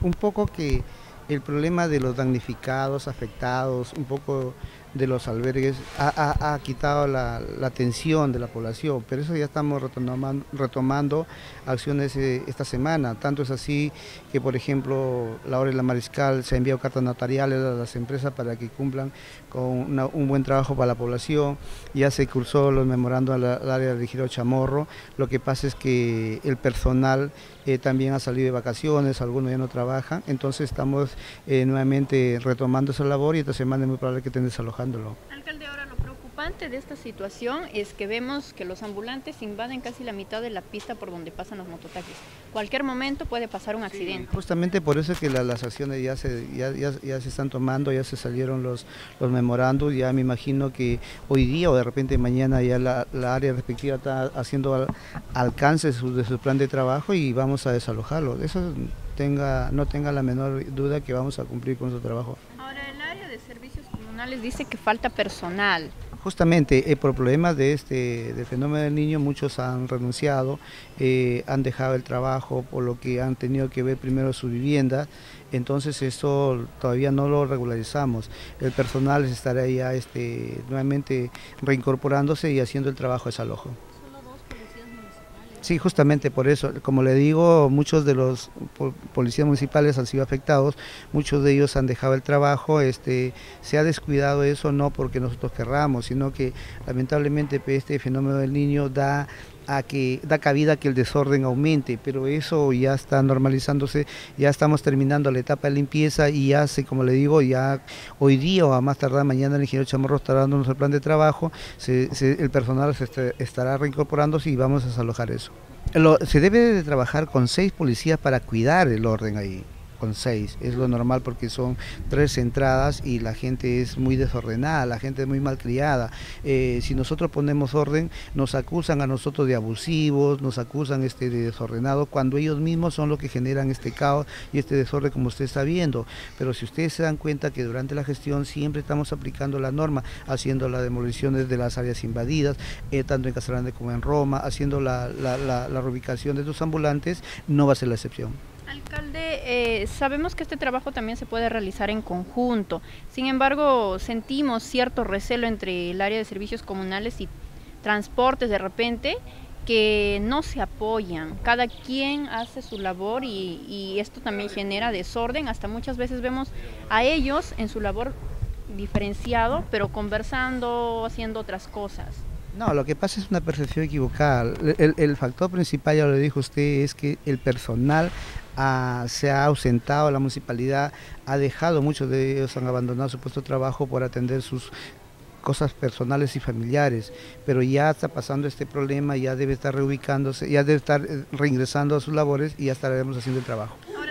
un poco que el problema de los damnificados, afectados, un poco de los albergues, ha quitado la atención de la población, pero eso ya estamos retomando acciones esta semana. Tanto es así que, por ejemplo, la Hora de la Mariscal se ha enviado cartas notariales a las empresas para que cumplan con un buen trabajo para la población. Ya se cursó los memorandos al área del Ejido Chamorro. Lo que pasa es que el personal también ha salido de vacaciones, algunos ya no trabajan, entonces estamos nuevamente retomando esa labor y esta semana es muy probable que estén desalojándolo. Alcalde, ahora lo preocupante de esta situación es que vemos que los ambulantes invaden casi la mitad de la pista por donde pasan los mototaxis. Cualquier momento puede pasar un accidente. Sí, justamente por eso es que las acciones ya se están tomando, ya se salieron los memorandos, ya me imagino que hoy día o de repente mañana ya la área respectiva está haciendo alcance de su plan de trabajo y vamos a desalojarlo. Eso no tenga la menor duda que vamos a cumplir con su trabajo. Ahora, el área de servicios comunales dice que falta personal. Justamente por problemas del fenómeno del niño, muchos han renunciado, han dejado el trabajo, por lo que han tenido que ver primero su vivienda, entonces eso todavía no lo regularizamos. El personal estará ya nuevamente reincorporándose y haciendo el trabajo de desalojo. Sí, justamente por eso, como le digo, muchos de los policías municipales han sido afectados, muchos de ellos han dejado el trabajo, se ha descuidado eso no porque nosotros querramos, sino que lamentablemente este fenómeno del niño da cabida a que el desorden aumente, pero eso ya está normalizándose, ya estamos terminando la etapa de limpieza y ya como le digo, ya hoy día o a más tardar mañana el ingeniero Chamorro estará dándonos el plan de trabajo, el personal estará reincorporándose y vamos a desalojar eso. Se debe de trabajar con 6 policías para cuidar el orden ahí. Con 6, es lo normal porque son 3 entradas y la gente es muy desordenada, la gente es muy malcriada. Si nosotros ponemos orden, nos acusan a nosotros de abusivos, nos acusan de desordenados, cuando ellos mismos son los que generan este caos y este desorden como usted está viendo. Pero si ustedes se dan cuenta que durante la gestión siempre estamos aplicando la norma, haciendo las demoliciones de las áreas invadidas, tanto en Casalande como en Roma, haciendo la reubicación de estos ambulantes, no va a ser la excepción. Alcalde, sabemos que este trabajo también se puede realizar en conjunto, sin embargo sentimos cierto recelo entre el área de servicios comunales y transportes de repente que no se apoyan, cada quien hace su labor y esto también genera desorden, hasta muchas veces vemos a ellos en su labor diferenciado, pero conversando, haciendo otras cosas. No, lo que pasa es una percepción equivocada. El factor principal, ya lo dijo usted, es que el personal se ha ausentado, la municipalidad ha dejado, muchos de ellos han abandonado su puesto de trabajo por atender sus cosas personales y familiares, pero ya está pasando este problema, ya debe estar reubicándose, ya debe estar reingresando a sus labores y ya estaremos haciendo el trabajo.